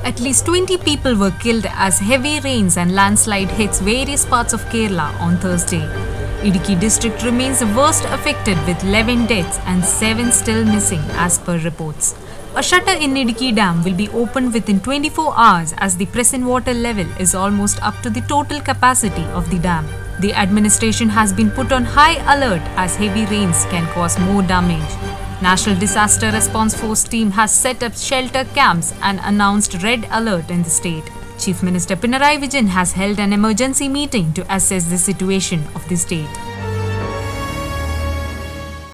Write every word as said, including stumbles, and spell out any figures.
At least twenty people were killed as heavy rains and landslide hits various parts of Kerala on Thursday. Idukki district remains the worst affected with eleven deaths and seven still missing as per reports. A shutter in Idukki Dam will be opened within twenty-four hours as the present water level is almost up to the total capacity of the dam. The administration has been put on high alert as heavy rains can cause more damage. National Disaster Response Force team has set up shelter camps and announced red alert in the state. Chief Minister Pinarayi Vijayan has held an emergency meeting to assess the situation of the state.